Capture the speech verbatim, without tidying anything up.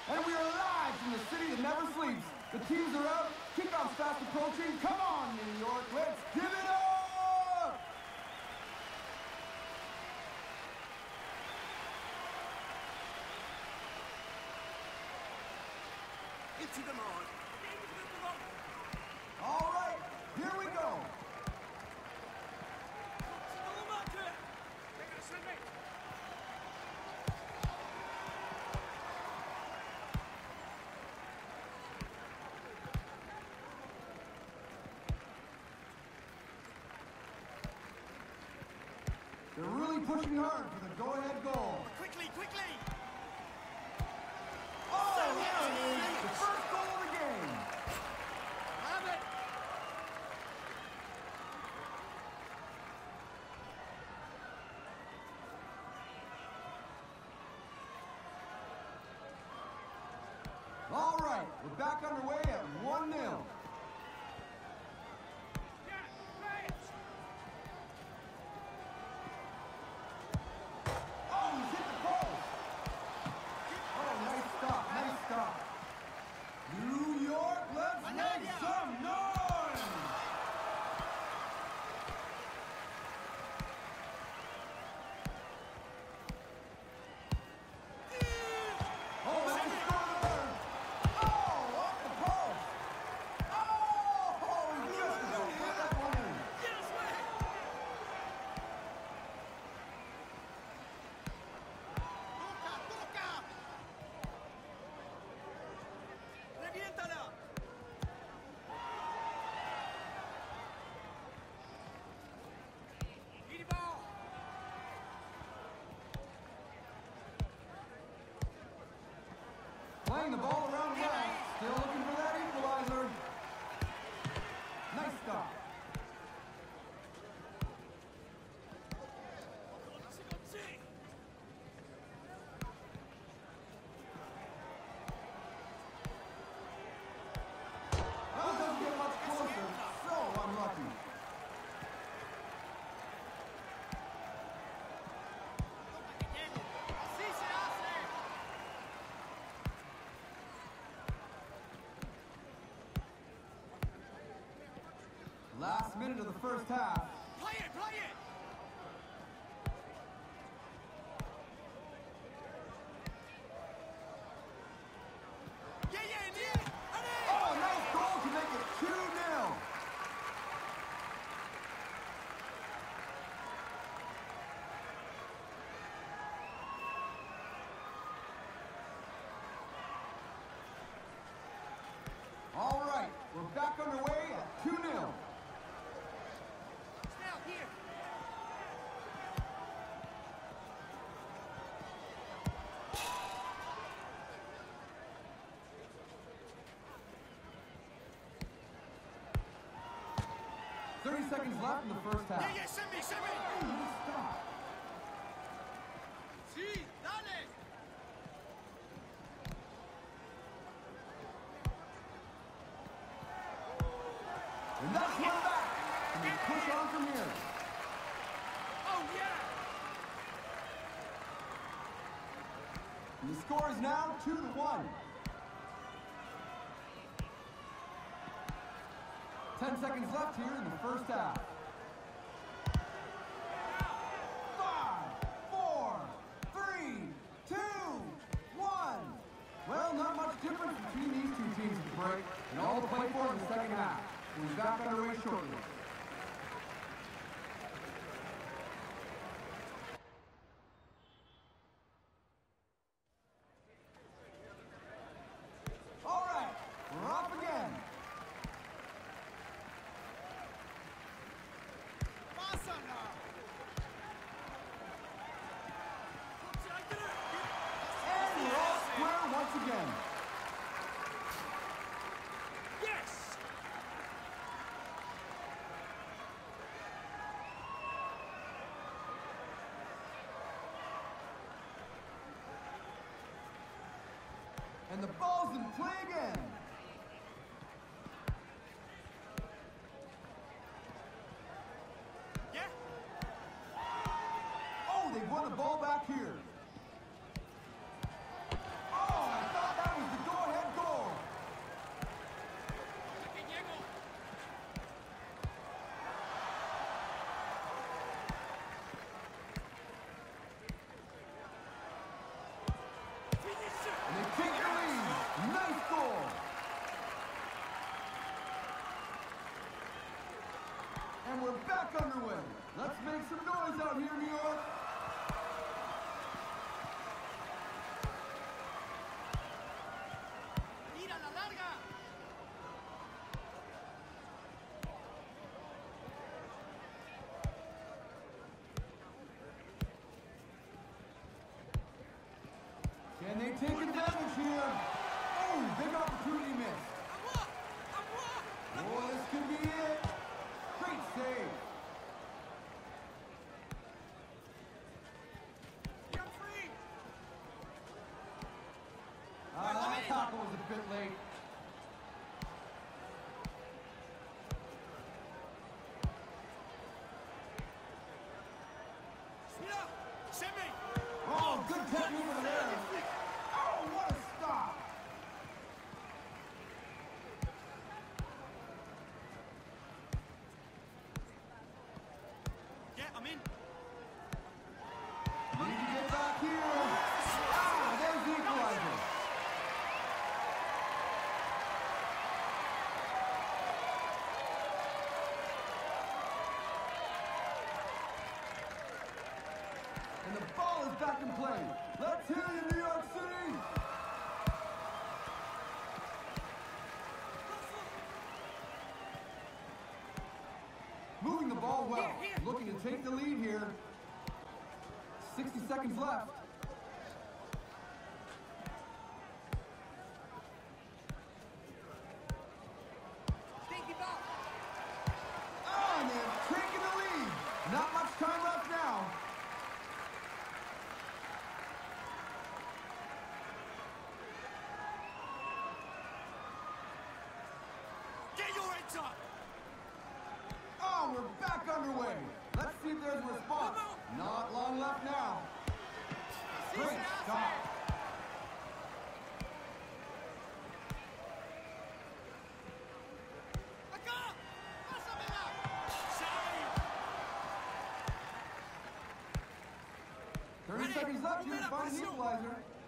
And we are live from the city that never sleeps. The teams are out, kickoff's fast approaching. Come on, New York, let's give it up! Into the mark. All right, here we go. They're really pushing hard for the go-ahead goal. Quickly, quickly! Oh, there it is! The first goal of the game! Have it! All right, we're back underway at one nil. Oh, he's hit the post! Oh, nice stop, nice stop. New York, let's make some noise! Oh, that's a score! Oh, off the post! Oh, he just about put that one in. Yes, man! Toca, toca! Reviéntala! Il va! Playing the ball around left. Still looking for that equalizer. Nice stop. That doesn't get much closer. So unlucky. Así se hace! Last minute of the first half. Play it, play it! Yeah, yeah, yeah! Allez! Oh, nice goal to make it two nil. All right, we're back underway at two nil. Now, here! thirty seconds left in the first half. Yeah, yeah, send me, send me! Ooh, nice stop. Sí, dale! And that's one back. And they push on from here. Oh, yeah! And the score is now two to one. Ten seconds left here in the first half. Five, four, three, two, one. Well, not much difference between these two teams at the break, and all to play for in the second half. We'll be back underway shortly. All right, we're off again. Pásala! And we're all square once again. Yes! And the ball's in play again. Yeah? Oh, they've won the ball back here. Oh, I thought that was back underway. Let's make some noise out here, New York. ¡Tira la larga! Can they take advantage here? Oh, big opportunity missed. ¡Agua! ¡Agua! Oh, this could be it. Great save. You're free! Ah, that tackle was a bit late. ¡Mira! ¡Semi! Oh, good technique over there. Oh, what a stop. Yeah, I'm in. Need to get back here. Ah, there's the equalizer. And the ball is back in play. Let's hear you, New York City. Moving the ball well. Here, here. Looking to take the lead here. sixty seconds left. Thinking back. Oh, and they're taking the lead. Not much time left now. Get your heads up! Oh, we're back underway. Let's see if there's a response. Not long left now. Great stop. ¡Acá! ¡Pásamela! ¡Save! thirty Ready. seconds left here Move to it up, find the presión. equalizer.